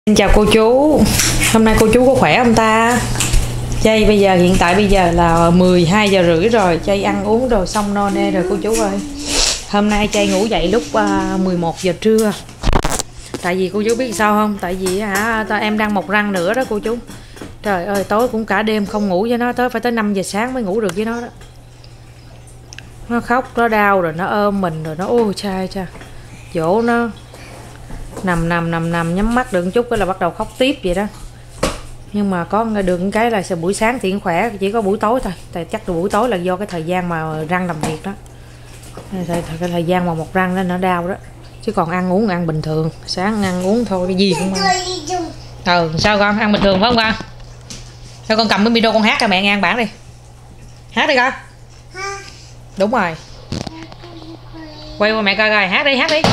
Xin chào cô chú. Hôm nay cô chú có khỏe không ta? Chay hiện tại bây giờ là 12 giờ rưỡi rồi. Chay ăn uống rồi xong no nê rồi cô chú ơi. Hôm nay Chay ngủ dậy lúc 11 giờ trưa. Tại vì cô chú biết sao không? Tại vì em đang mọc răng nữa đó cô chú. Trời ơi, tối cũng cả đêm không ngủ với nó, phải tới 5 giờ sáng mới ngủ được với nó đó. Nó khóc, nó đau rồi nó ôm mình rồi nó ôi cha. Dỗ nó nằm nhắm mắt được một chút cái là bắt đầu khóc tiếp vậy đó. Nhưng mà có được cái là buổi sáng thì khỏe, chỉ có buổi tối thôi. Tại chắc là buổi tối là do cái thời gian mà răng làm việc đó, cái thời gian mà một răng nó đau đó. Chứ còn ăn uống ăn bình thường, sáng ăn uống thôi, cái gì cũng ăn. Sao con ăn bình thường phải không con? Sao con cầm cái micro con hát cho mẹ nghe bản đi. Hát đi con. Đúng rồi, quay qua mẹ coi coi, hát đi.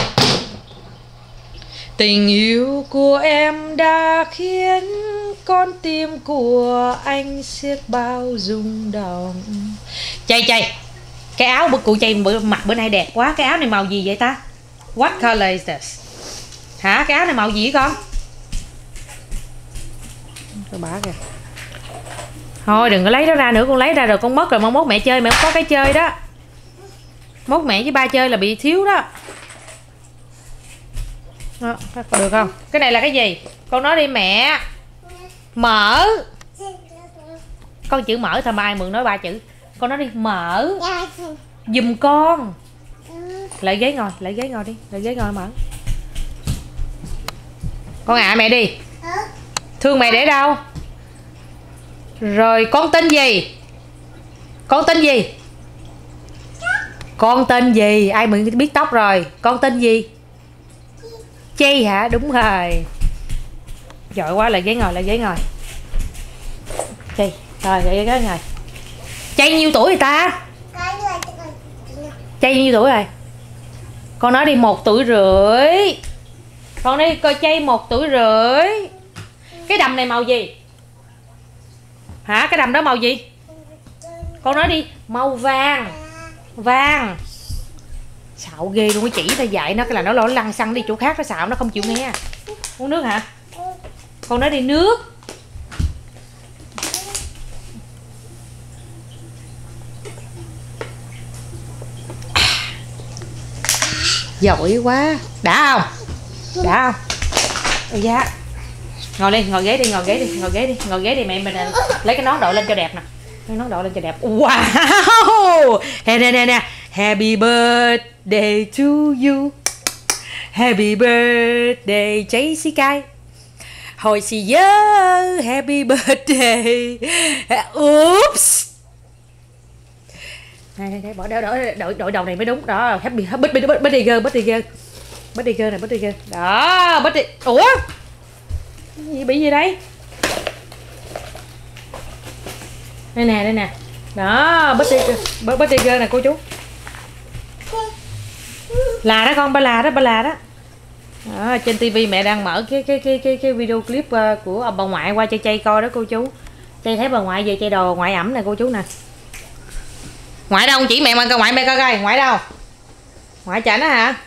Tình yêu của em đã khiến con tim của anh xiết bao rung động. Chay, cái áo của cụ Chay mặc bữa nay đẹp quá. Cái áo này màu gì vậy ta? What color is this? Hả? Cái áo này màu gì vậy con? Cái bả kìa. Thôi đừng có lấy nó ra nữa, con lấy ra rồi con mất rồi, mốt mẹ chơi mẹ không có cái chơi đó. Mốt mẹ với ba chơi là bị thiếu đó. Đó, được không? Cái này là cái gì? Con nói đi mẹ. Mở. Con chữ mở thôi mà ai mượn nói ba chữ. Con nói đi mở giùm con. Lại ghế ngồi đi. Lại ghế ngồi mở. Con mẹ đi. Thương mẹ để đâu? Rồi con tên gì? Con tên gì? Ai mượn biết tóc rồi. Con tên gì? Chay hả? Đúng rồi. Giỏi quá, lại ghế ngồi. Chay. Rồi, lại ghế ngồi. Chay nhiêu tuổi rồi ta? Chay nhiêu tuổi rồi? Con nói đi 1 tuổi rưỡi. Con đi coi Chay 1 tuổi rưỡi. Cái đầm này màu gì? Hả? Cái đầm đó màu gì? Con nói đi màu vàng. Vàng. Xạo ghê luôn, cái chỉ ta dạy nó cái là nó lăn xăng đi chỗ khác, nó xạo nó không chịu nghe. Uống nước hả? Con nói đi nước. Giỏi quá. Đã không? Ôi da. Ngồi ghế đi mẹ mình lấy cái nón đội lên cho đẹp nè. Wow. Nè. Happy birthday to you. Happy birthday Jessica. Hồi xì nhớ happy birthday. Oops. Này bỏ đội đầu này mới đúng đó. Happy birthday girl. Đó, birthday. Ủa? Gì bị gì đây? Đây nè. Đó, birthday girl nè cô chú. Là đó con, ba là đó. Đó, trên tivi mẹ đang mở cái video clip của ông bà ngoại qua cho Chay coi đó cô chú. Chay thấy bà ngoại về Chay đồ ngoại ẩm nè cô chú nè. Ngoại đâu? Chỉ mẹ coi ngoại, mẹ coi ngoại đâu? Ngoại chảnh á hả?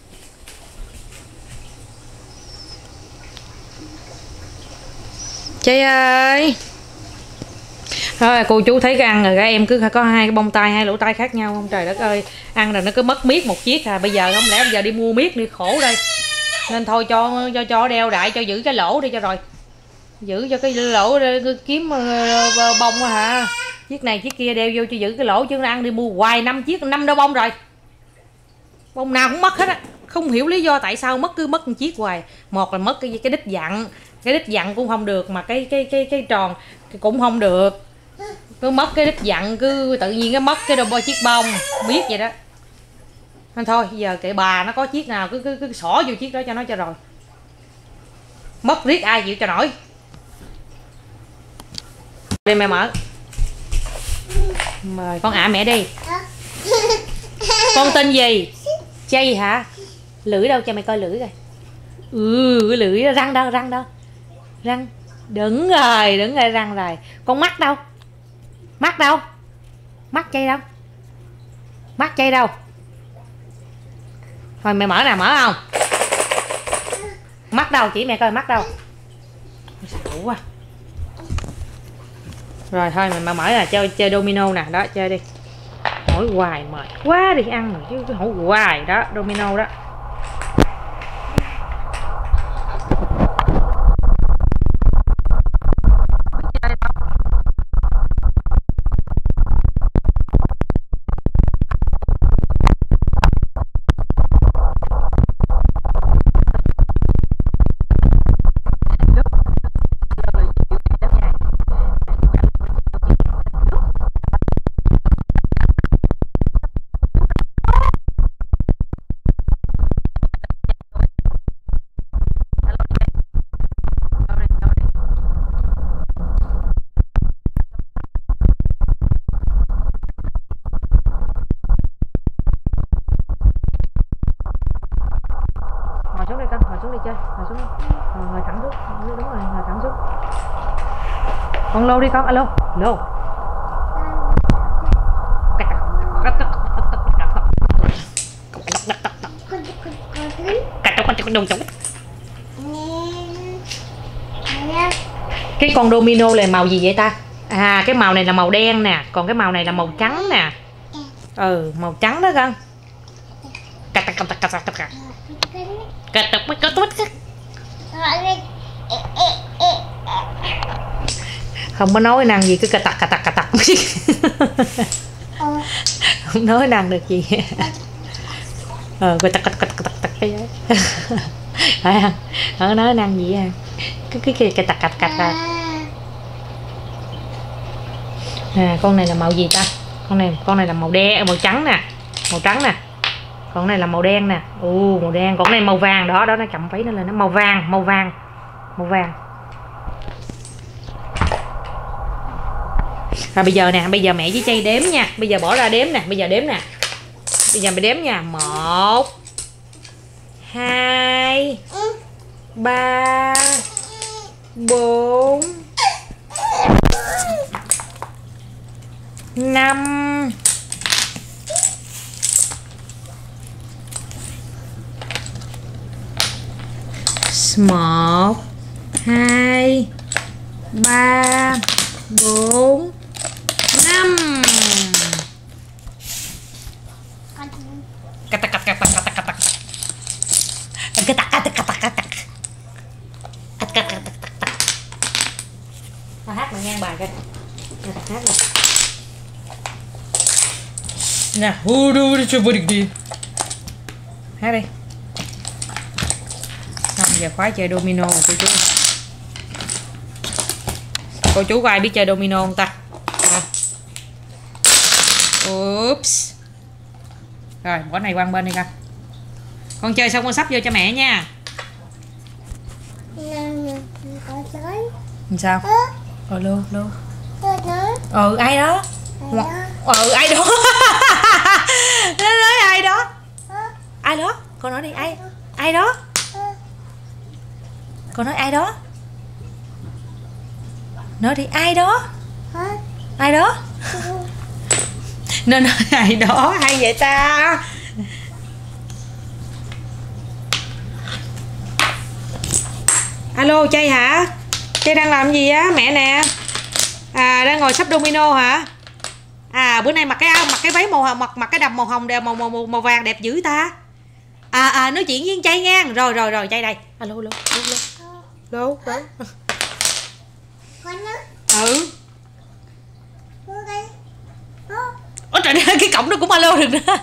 Chay ơi. Thôi cô chú thấy cái ăn rồi các em cứ có 2 cái bông tai, 2 lỗ tai khác nhau không? Trời đất ơi, ăn rồi nó cứ mất miết một chiếc à. Bây giờ không lẽ bây giờ đi mua miết đi khổ đây. Nên thôi cho đeo đại cho giữ cái lỗ đi cho rồi. Giữ cho cái lỗ kiếm bông hả? Chiếc này chiếc kia đeo vô cho giữ cái lỗ, chứ nó ăn đi mua hoài 5 chiếc, 5 đôi bông rồi. Bông nào cũng mất hết á. Không hiểu lý do tại sao cứ mất một chiếc hoài. Một là mất cái đít dặn. Cái đít dặn cũng không được, mà cái tròn cũng không được. Cứ mất cái đít dặn, cứ tự nhiên cái mất cái đôi chiếc bông biết vậy đó. Nên thôi giờ kệ bà, nó có chiếc nào cứ xỏ vô chiếc đó cho nó cho rồi. Mất riết ai chịu cho nổi. Đây mẹ mở. Mời con mẹ đi. Con tên gì? Chay hả? Lưỡi đâu cho mẹ coi lưỡi coi. Cái lưỡi răng đâu? Răng. Đúng rồi răng rồi. Con mắt đâu? Mắt Chay đâu? Thôi mẹ mở nè, mở không? Mắt đâu? Chỉ mẹ coi mắt đâu? Xạo quá. Rồi thôi mình mà mở là chơi domino nè, đó chơi đi. Hỏi hoài mệt quá đi ăn rồi chứ hỏi hoài đó, domino đó. Ngồi xuống đi con, ngồi xuống đi chơi, ngồi xuống đi. Ngồi thẳng xuống, đúng rồi, ngồi thẳng xuống. Con lô đi con, alo, lô. Cái con domino là màu gì vậy ta? À, cái màu này là màu đen nè, còn cái màu này là màu trắng nè. Ừ, màu trắng đó con. Không có nói năng gì, cứ cà tặc. Không nói năng được gì. Cà tặc cái phải không? Không có nói năng gì à. Cứ cà tặc ra. À, con này là màu gì ta? Con này là màu đen, màu trắng nè, màu trắng nè. Còn này là màu đen nè. Màu đen. Còn này màu vàng đó, nó chậm váy nó lên, nó màu vàng. Rồi bây giờ nè, bây giờ mẹ với Chay đếm nha. Bây giờ bỏ ra đếm nè, bây giờ đếm nè. Bây giờ mày đếm nha. 1 2 3 4 5 1 2 3 4 5. Tao hát mà ngang bài coi. Hát nè. Nè, hát đi. Xong giờ khóa chơi domino rồi cô chú. Cô chú có ai biết chơi domino không ta? Oops. Rồi bỏ này qua bên đi con chơi xong con sắp vô cho mẹ nha. Sao? Luôn ai đó? Ai đó? Nó nói ai đó? Ai đó? Con nói đi, ai đó? Con nói ai đó? Nói đi, ai đó? Ai đó? Nó nói ai đó hay vậy ta? Alo Chay hả? Chay đang làm gì á? Mẹ nè. À, đang ngồi sắp domino hả? À, bữa nay mặc cái váy mặc cái đầm màu hồng đẹp, màu vàng đẹp dữ ta. Nói chuyện với Chay nha. Rồi Chay đây. Alo. Ừ. Ôi trời ơi, cái cổng nó cũng alo được nữa.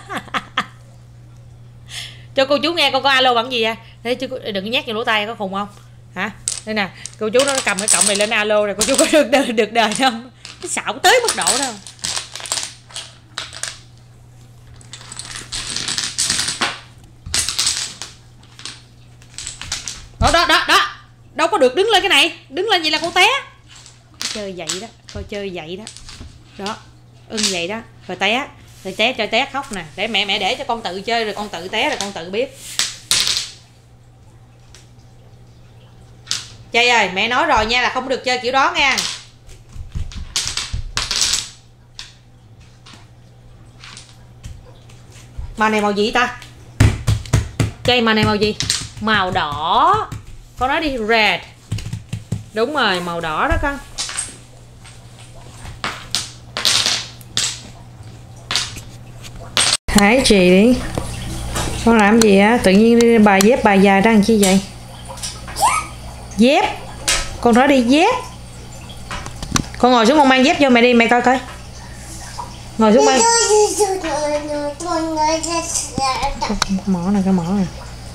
Cho cô chú nghe con có alo bằng gì vậy? Thế chứ đừng nhét vô lỗ tai, có khùng không? Hả? Đây nè, cô chú nó cầm cái cổng này lên alo rồi, cô chú có được đời không? Cái xạo tới mức độ đâu. Đó. Đâu có được đứng lên cái này. Đứng lên vậy là cô té. Chơi vậy đó, coi chơi vậy đó. Đó, vậy đó. Rồi té, chơi té khóc nè. Để mẹ để cho con tự chơi rồi con tự té rồi con tự biết. Chay ơi, mẹ nói rồi nha là không được chơi kiểu đó nha. Màu này màu gì ta? Chay, màu này màu gì? Màu đỏ. Con nói đi, red. Đúng rồi, màu đỏ đó con. Hãy chị đi. Con làm gì á? Tự nhiên bà dép bà dài đang chi vậy? Dép. Con nói đi dép. Con ngồi xuống con mang dép cho mẹ đi, mẹ coi coi. Ngồi xuống mang. Mỏ này, cái mỏ này.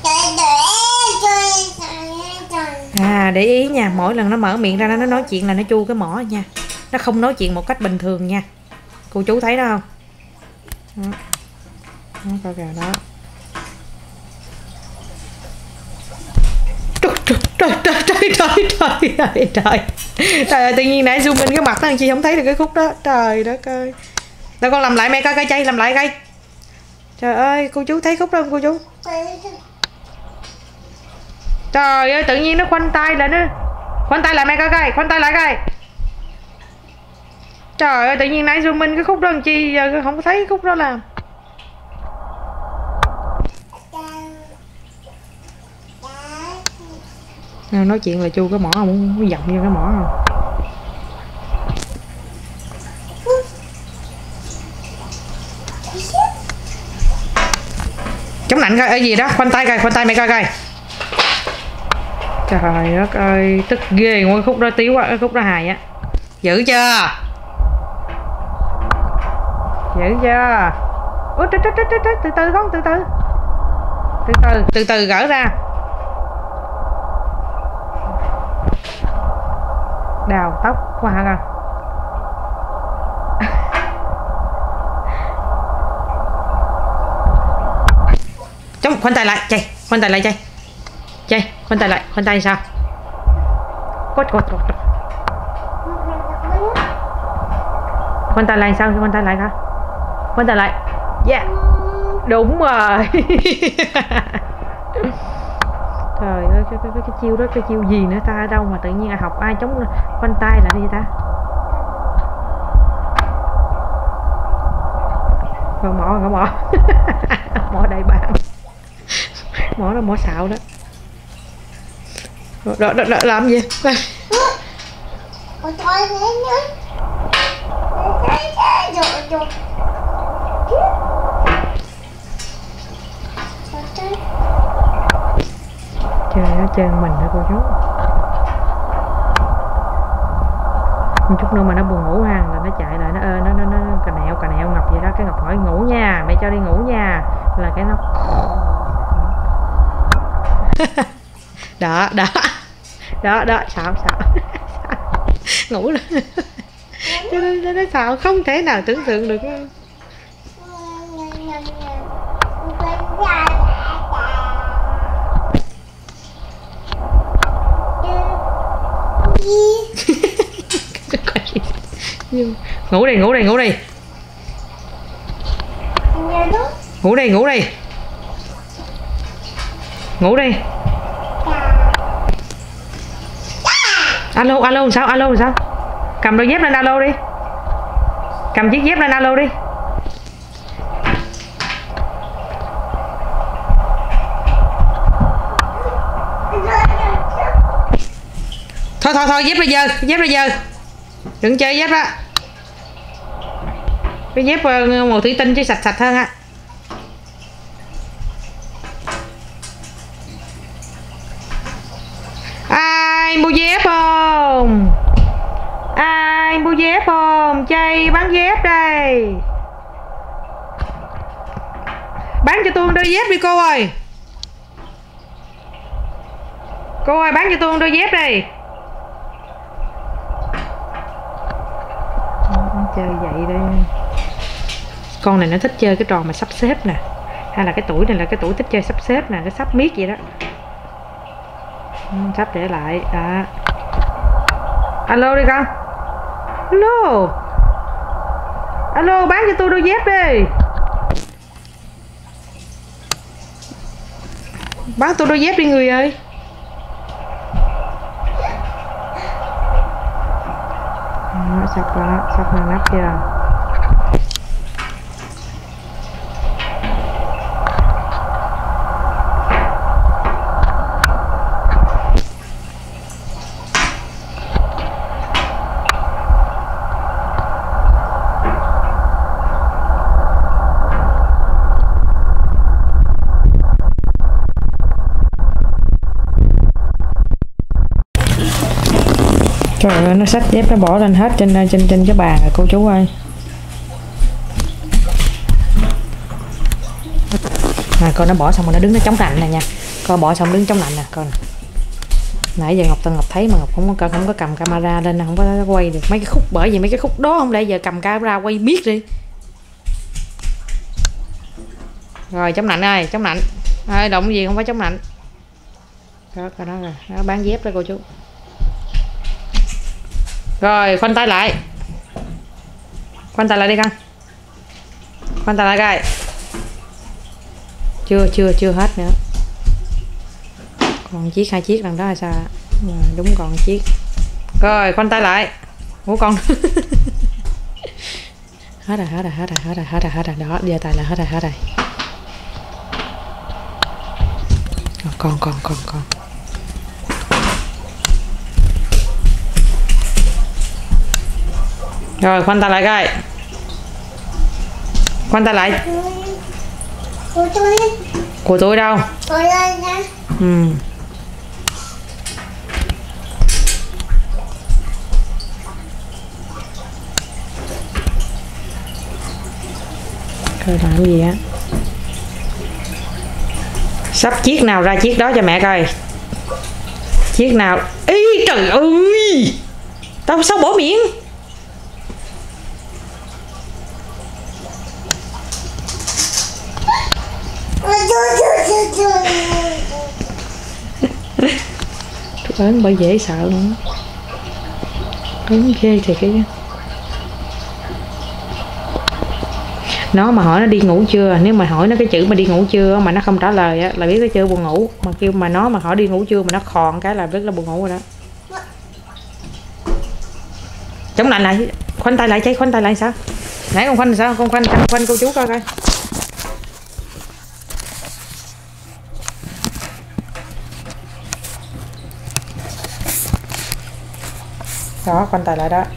À, để ý nha, mỗi lần nó mở miệng ra nó nói chuyện là nó chu cái mỏ nha. Nó không nói chuyện một cách bình thường nha. Cô chú thấy đó không? Đó. Đó, coi kìa đó. Trời ơi, tự nhiên nãy zoom in cái mặt đó chị không thấy được cái khúc đó. Trời đất ơi. Đâu con làm lại mẹ coi coi chay, làm lại coi. Trời ơi, cô chú thấy khúc đó không cô chú? Trời ơi, tự nhiên nó khoanh tay lại nó. Khoanh tay lại mẹ coi coi, khoanh tay lại coi. Trời ơi, tự nhiên nãy zoom in cái khúc đó làm chi giờ không có thấy cái khúc đó làm. Nói chuyện là chu cái mỏ không, muốn dậm vô cái mỏ không. Chống nạnh coi, ở gì đó, khoanh tay coi, khoanh tay mẹ coi coi. Trời đất ơi, tức ghê quá, cái khúc đó tiếu quá, cái khúc đó hài á. Giữ chưa? Giữ chưa? Ủa, từ từ con, từ từ. Từ từ gỡ ra. Đào tóc quá hả con? Chống, khoanh tay lại, chay, khoanh tay lại chay. Chay, khoanh tay lại, khoanh tay sao? Cốt. Khoanh tay lại sao? Khoanh tay lại hả? Khoanh tay lại. Yeah. Đúng rồi. Trời ơi, cái chiêu đó, cái chiêu gì nữa ta, đâu mà tự nhiên học ai chống khoanh tay lại đi ta. Còn mỏ. Mỏ đại bàng. Mỏ đó, mỏ xạo đó. Đó, làm gì? Trời ơi, trơn mình hả cô chú. Một chút nữa mà nó buồn ngủ ha, là nó chạy lại, nó cà nẹo Ngọc vậy đó. Cái Ngọc hỏi ngủ nha, mẹ cho đi ngủ nha, là cái nó đó xạo ngủ rồi. Nó xạo không thể nào tưởng tượng được. Ngủ đi. Ngủ đi. Alo sao? Cầm đôi dép lên alo đi. Cầm chiếc dép lên alo đi. Thôi dép ra giờ. Đừng chơi dép đó. Cái dép màu thủy tinh chứ sạch hơn á. Ai mua dép không? Chay bán dép đây. Bán cho tôi đôi dép đi cô ơi. Cô ơi, bán cho tôi đôi dép đi. Chơi vậy đây. Con này nó thích chơi cái trò mà sắp xếp nè. Hay là cái tuổi này là cái tuổi thích chơi sắp xếp nè. Nó sắp miết vậy đó. Sắp để lại đó. Alo đi con. Alo, bán cho tôi đôi dép đi. Bán tôi đôi dép đi người ơi. Sắp ngăn nắp chưa? Trời ơi, nó xách dép nó bỏ lên hết trên cái bàn rồi cô chú ơi. Coi nó bỏ xong rồi nó đứng nó chống nạnh nè nha. Coi bỏ xong đứng chống nạnh nè, coi nè. Nãy giờ Ngọc thấy mà Ngọc không có cầm camera lên, không có quay được mấy cái khúc, bởi vì mấy cái khúc đó không lẽ giờ cầm camera quay biết đi. Rồi chống nạnh ơi, chống nạnh. Ơi động gì không phải chống nạnh. Đó coi đó rồi, nó bán dép đó cô chú. Rồi khoanh tay lại. Khoanh tay lại đi con. Khoanh tay lại coi. Chưa hết nữa. Còn chiếc 2 chiếc lần đó hay sao ạ? Đúng còn chiếc. Rồi khoanh tay lại. Ủa con. Hết rồi. Đó, giờ tay là hết rồi. Còn. Rồi khoanh tay lại coi. Khoanh tay lại. Của tôi đâu? Ừ. Coi làm gì á. Sắp chiếc nào ra chiếc đó cho mẹ coi. Chiếc nào. Ý trời ơi. Tao sao bỏ miệng. Tôi ớn bởi dễ sợ luôn. Ớn ghê thiệt cái. Nó mà hỏi nó đi ngủ chưa, nếu mà hỏi nó cái chữ mà đi ngủ chưa mà nó không trả lời á là biết nó chưa buồn ngủ, mà kêu mà nó mà hỏi đi ngủ chưa mà nó khòn cái là rất là buồn ngủ rồi đó. Chống lạnh lại, khoanh tay lại cháy, khoanh tay lại sao? Nãy con khoanh sao? Con khoanh cô chú coi coi. Đó, khoanh tay lại đó.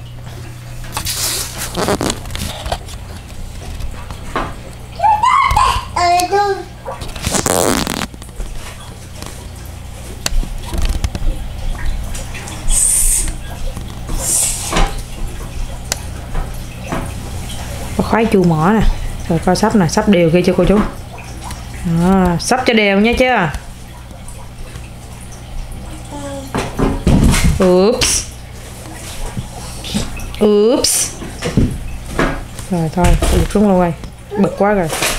Có khoái chu mỏ nè. Rồi coi sắp nè, sắp đều kia cho cô chú. Đó, sắp cho đều nha chưa? Oops. Rồi thôi, giục xuống luôn rồi. Bực quá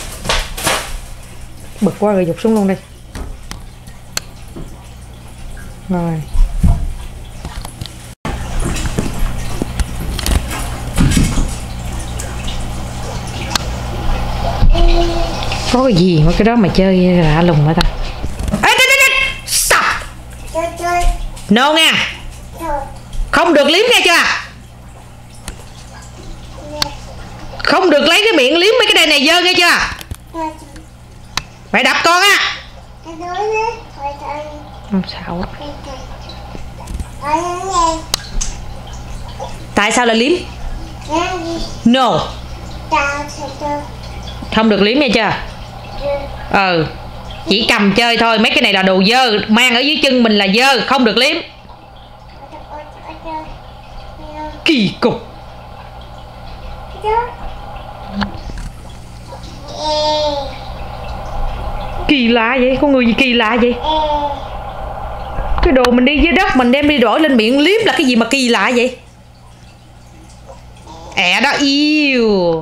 rồi, giục xuống luôn đi. Rồi. Có cái gì mà cái đó mà chơi lạ lùng hả ta? Stop. No nha. Không được liếm nghe chưa? Không được lấy cái miệng liếm mấy cái đây này dơ nghe chưa? Mẹ đập con á. Không sao á. Tại sao lại liếm? No. Không được liếm nghe chưa? Chỉ cầm chơi thôi, mấy cái này là đồ dơ, mang ở dưới chân mình là dơ, không được liếm. Kỳ cục. Kỳ lạ vậy, con người gì kỳ lạ vậy? Cái đồ mình đi dưới đất mình đem đi đổi lên miệng liếm là cái gì mà kỳ lạ vậy? Đó, yêu.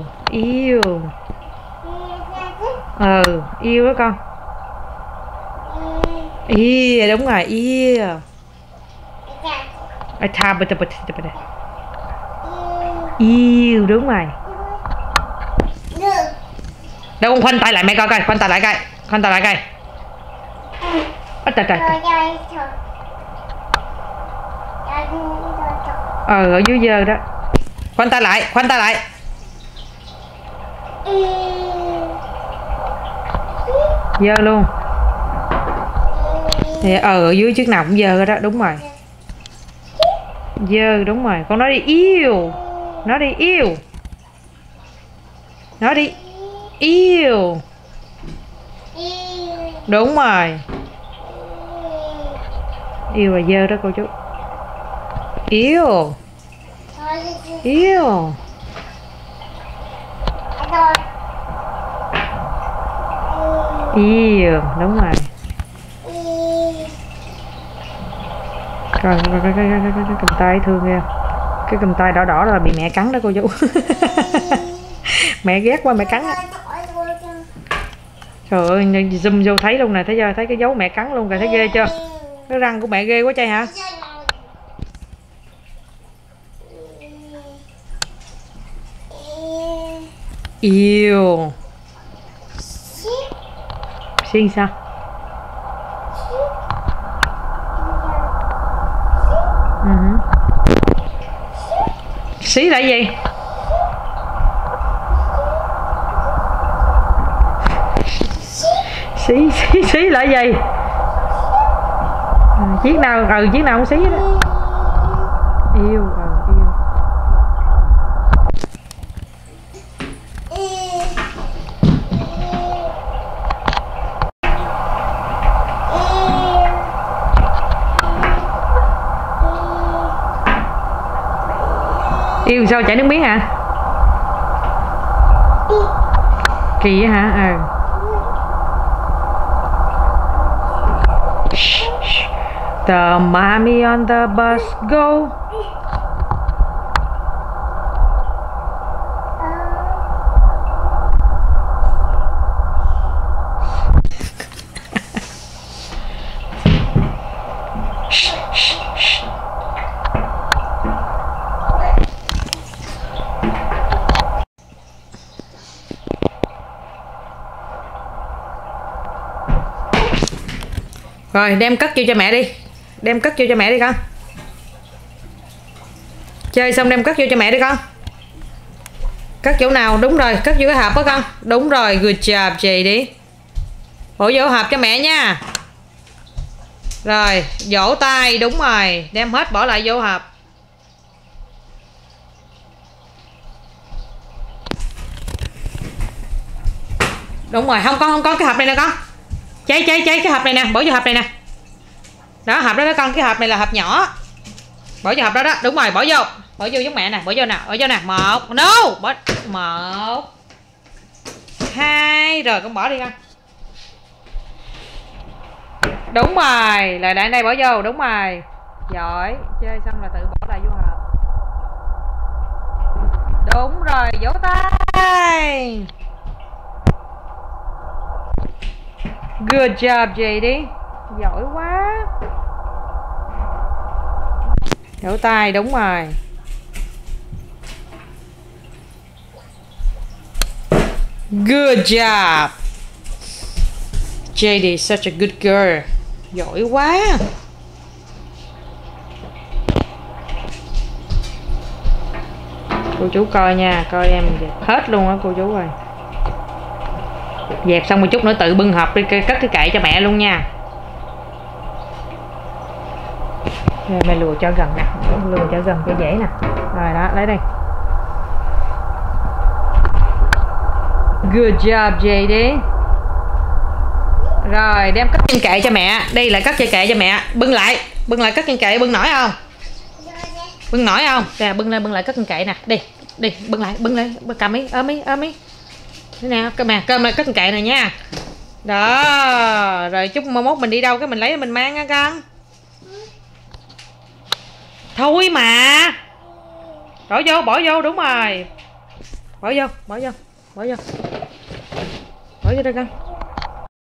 Yêu đó con. Đúng rồi, yêu. Yêu, đúng rồi. Đâu con khoanh tay lại mẹ coi coi, khoanh tay lại coi. Trời. Ở dưới dơ đó. Khoanh tay lại. Dơ luôn. Ở dưới chiếc nào cũng dơ đó, đúng rồi. Dơ, đúng rồi. Con nói đi yêu. Nói đi yêu. Đúng rồi. Yêu và dơ đó cô chú. Yêu. Yêu. Yêu, đúng rồi. Coi cái cầm tay thương ghê. Cái cầm tay đỏ đỏ là bị mẹ cắn đó cô chú. Mẹ ghét quá mẹ cắn. Trời ơi, zoom vô thấy luôn nè, thấy chưa? Thấy cái dấu mẹ cắn luôn kìa, thấy ghê chưa? Cái răng của mẹ ghê quá trai hả? Yêu. Xin sao? Xí là gì? Xí là gì? Chiếc nào chiếc nào không xí đó. Yêu yêu. Yêu sao chảy nước miếng hả? Kỳ vậy hả? The mommy on the bus go. Rồi đem cất vô cho mẹ đi. Đem cất vô cho mẹ đi con. Chơi xong đem cất vô cho mẹ đi con. Cất chỗ nào? Đúng rồi, cất vô cái hộp đó con. Đúng rồi, good job chị đi. Bỏ vô hộp cho mẹ nha. Rồi, vỗ tay, đúng rồi. Đem hết bỏ lại vô hộp. Đúng rồi, không có cái hộp này nè con. Cháy cái hộp này nè, bỏ vô hộp này nè. Đó, hộp đó đó con, cái hộp này là hộp nhỏ. Bỏ vô hộp đó đó, đúng rồi, bỏ vô giống mẹ nè, bỏ vô nè, 1, no, bỏ 1 2 rồi con bỏ đi con. Đúng rồi, là đang đây bỏ vô, đúng rồi. Giỏi, chơi xong là tự bỏ lại vô hộp. Đúng rồi, vỗ tay. Good job chị đi. Giỏi quá. Vỗ tay, đúng rồi. Good job. JD is such a good girl. Giỏi quá. Cô chú coi nha, coi em dẹp hết luôn á cô chú ơi. Dẹp xong một chút nữa tự bưng hộp đi cất cái kệ cho mẹ luôn nha. Rồi mẹ lùa cho gần nè, lùa cho gần cho dễ nè. Rồi đó, lấy đi. Good job JD. Rồi đem cất trên kệ cho mẹ. Đây là cất trên kệ cho mẹ. Bưng lại cất trên kệ, bưng nổi không? Bưng nổi không? Nè, bưng lại cất trên kệ nè. Đi, bưng lại, cầm ý, ôm ý. Thế nè, cơm lại cất trên kệ này nha. Đó, rồi chút mai mốt mình đi đâu cái mình lấy mình mang nha con. Thôi mà. Bỏ vô, đúng rồi. Bỏ vô đây con.